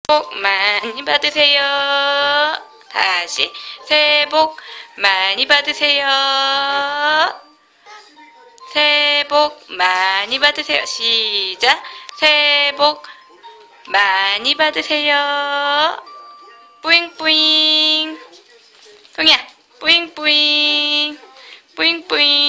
복 많이 받으세요. 다시 새해 복 많이 받으세요. 새해 복 많이 받으세요. 시작. 새해 복 많이 받으세요. 뿌잉뿌잉. 송이야, 뿌잉뿌잉. 뿌잉뿌잉.